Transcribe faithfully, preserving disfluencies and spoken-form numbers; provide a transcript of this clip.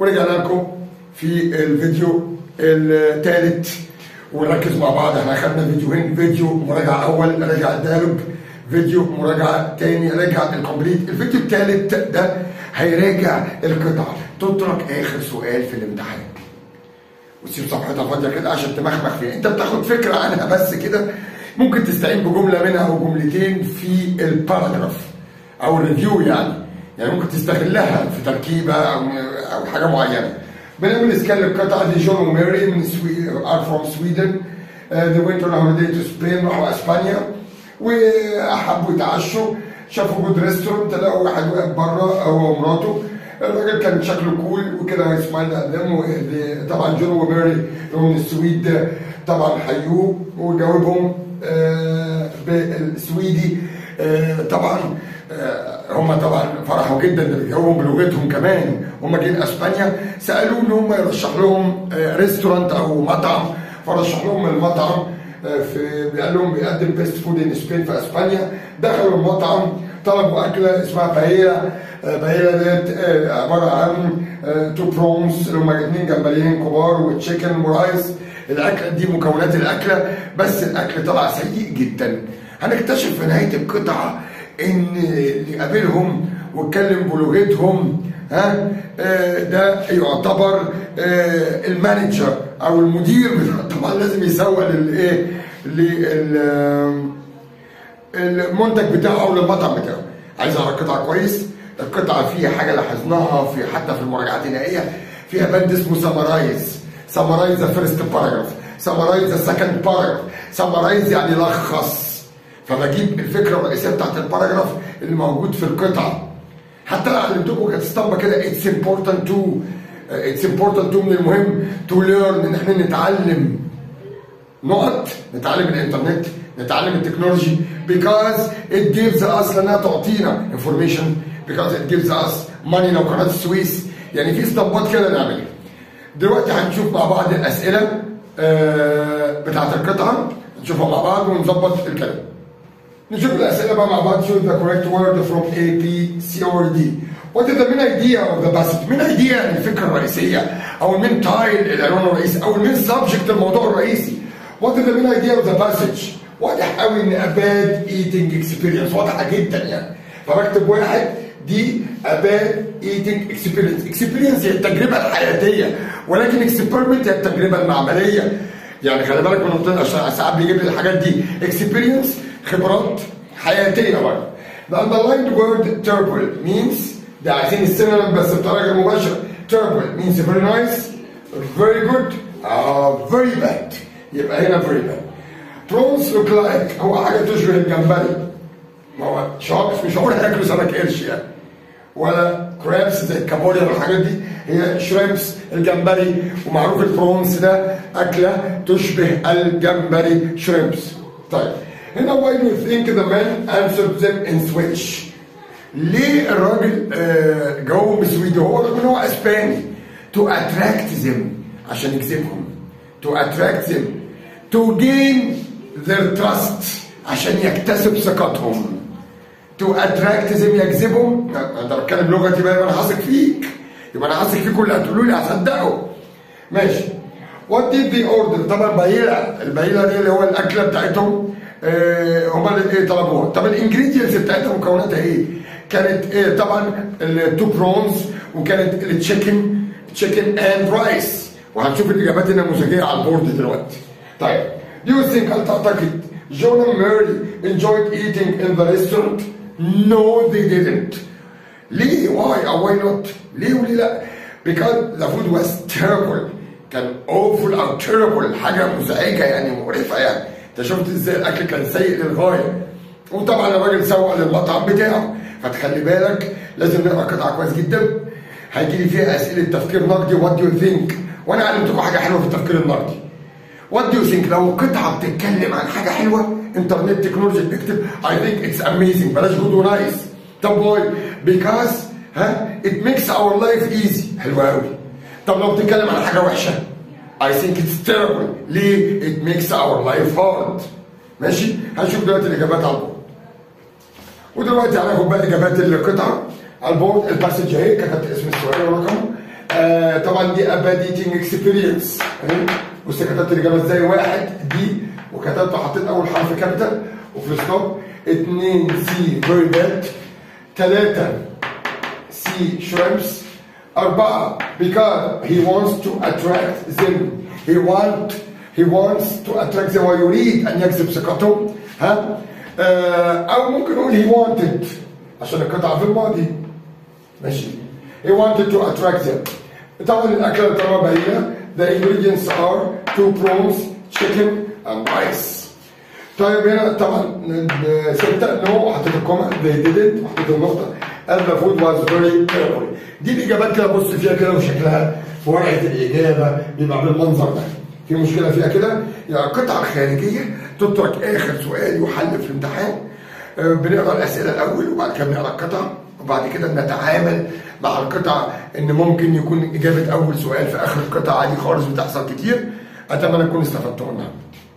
ورجعنا لكم في الفيديو الثالث ونركز مع بعض. احنا اخذنا فيديوهين، فيديو مراجعه اول رجع الديالوج، فيديو مراجعه ثاني رجع الكومبليت. الفيديو الثالث ده هيراجع القطع. تترك اخر سؤال في الامتحان وتسيب صفحتها فاضيه كده عشان تمخمخ فيها، انت بتاخد فكره عنها بس كده. ممكن تستعين بجمله منها او جملتين في الباراجراف او الريفيو، يعني يعني ممكن تستغلها في تركيبه او او حاجه معينه. بنعمل اسكان للقطعه دي. جون وماري من ار فروم سويدن، ذي وينت اون هوليداي تو سبين، راحوا اسبانيا واحبوا يتعشوا، شافوا جود ريستورانت، لقوا واحد واقف بره هو ومراته. الراجل كان شكله كول وكده، سمايل قدامه. طبعا جون وماري من السويد طبعا حيوه وجاوبهم بالسويدي. طبعا هم طبعا فرحوا جدا ان بيجاوبهم بلغتهم كمان. هم جايين اسبانيا، سالوه ان هم يرشح لهم ريستورانت او مطعم، فرشح لهم المطعم في قال لهم بيقدم بيست فود ان سبين في اسبانيا. دخلوا المطعم طلبوا اكله اسمها بايلا. بايلا ديت عباره عن تو برونز اللي هم اثنين جمبريين كبار وتشيكن ورايس. الاكله دي مكونات الاكله، بس الاكل طلع سيء جدا. هنكتشف في نهايه القطعه ان اللي قابلهم واتكلم بلغتهم ها ده يعتبر المانجر او المدير. طبعا لازم يسوق للايه للمنتج بتاعه او للمطعم بتاعه. عايز اقرا القطعه كويس. القطعه فيها حاجه لاحظناها في حتى في المراجعات النهائيه، فيها بند اسمه سمرايز. سمرايز ذا فيرست باراجراف، سمرايز ذا سكند باراجراف. سمرايز يعني لخص، فبجيب الفكره الرئيسيه بتاعت الباراجراف اللي موجود في القطعه. حتى انا علمتكم كانت اسطمبه كده، اتس امبورتنت تو اتس امبورتنت تو من المهم تو ليرن، ان احنا نتعلم نقط، نتعلم الانترنت، نتعلم التكنولوجي because it gives us، لانها تعطينا information because it gives us money. لو قناه السويس يعني في اسطمبات كده نعملها. دلوقتي هنشوف مع بعض الاسئله بتاعت القطعه، نشوفها مع بعض ونظبط الكلام. نشوف الاسئله بقى مع بعض. choose the correct word from A, B, C or D. What is the main idea of the passage؟ main idea يعني الفكره الرئيسيه او المين تايل العنوان الرئيسي او المين سبجكت الموضوع الرئيسي. What is the main idea of the passage؟ واضح قوي ان a bad eating experience، واضحه جدا يعني. فبكتب واحد دي a bad eating experience. experience هي التجربه الحياتيه، ولكن experiment هي التجربه المعمليه. يعني خلي بالك من النقطه عشان ساعات بيجيب لي الحاجات دي. experience خبرات حياتيه برضه. The underlined word terrible means، ده عايزين السينونيم بس بطريقه غير مباشره. terrible means very nice، very good، uh, very bad. يبقى هنا very bad. prawns look like هو حاجه تشبه الجمبري. ما هو شعر مش هقول هاكلوا سمك قرش يعني، ولا كرابس زي الكابوريا والحاجات دي، هي شريمبس الجمبري. ومعروف البرونز ده اكله تشبه الجمبري، شريمبس. طيب هنا why do you think the man answered them in Swedish؟ ليه الراجل آه جاوبهم بالسويدي؟ هو رغم ان هو اسباني. to attract them عشان يجذبهم. to attract them to gain their trust عشان يكتسب ثقتهم. to attract them يجذبهم. انا بتكلم لغتي بقى، انا هثق فيك، يبقى انا هثق فيكم اللي هتقولوا لي هصدقه. ماشي. what did they order؟ طبعا بايلا، البايلا دي اللي هو الاكله بتاعتهم. آه هم ايه طلبوها؟ طب الانجريدينتس بتاعتها مكوناتها ايه؟ كانت ايه؟ طبعا التو برونز، وكانت التشيكن تشيكن اند رايس. وهنشوف الاجابات النموذجيه على البورد دلوقتي. طيب do you think، هل تعتقد John and Mary enjoyed eating in the restaurant؟ No they didn't. ليه؟ why or why not؟ ليه وليه لا؟ because the food was terrible. كان awful او terrible، حاجه مزعجه يعني مقرفه يعني. انت شفت ازاي الاكل كان سيء للغايه. وطبعا الراجل سوق للمطعم بتاعه. فتخلي بالك لازم نقرا قطعه كويس جدا. هيجي لي فيها اسئله تفكير نقدي. وات دو يو ثينك؟ وانا علمتكم حاجه حلوه في التفكير النقدي. وات دو يو ثينك لو قطعه بتتكلم عن حاجه حلوه، انترنت تكنولوجي، بتكتب اي ثينك اتس اميزنج، بلاش جود ونايس. طب واي؟ بيكاز ها ات ميكس اور لايف ايزي. حلوه قوي. طب لو بتتكلم عن حاجه وحشه، I think it's terrible. ليه؟ it makes our life hard. ماشي؟ هنشوف دلوقتي الإجابات على البورد. ودلوقتي هناخد بقى إجابات القطعة على البورد. الباسج أهي، كتبت اسم السؤال ورقمه آه طبعا دي اباد ايتنج اكسبيرينس. بص كتبت الاجابه ازاي؟ واحد دي وكتبت حطيت اول حرف كابيتال وفي ستوب. اثنين سي فيري باد. ثلاثه سي شريمبس. أربعة because he wants to attract them. he want he wants to attract them ويريد أن يجذب ثقتهم. ها آه أو ممكن نقول he wanted عشان القطعة في الماضي. ماشي. he wanted to attract them. طبعا الأكلة الطعام هي the ingredients are two prawns chicken and rice. طيب هنا طبعا ستة نو حطيت الكومة they didn't وحطيت النقطة and the food was very terrible. دي الإجابات كده بص فيها كده وشكلها في ورقة الإجابة بيبقى بالمنظر ده. في مشكلة فيها كده؟ يعني القطعة الخارجية تترك آخر سؤال يحل في الامتحان. بنقرا الأسئلة الأول وبعد كده بنقرا القطعة وبعد كده بنتعامل مع القطعة إن ممكن يكون إجابة أول سؤال في آخر القطعة عادي خالص بتحصل كتير. أتمنى تكونوا استفدتوا منها.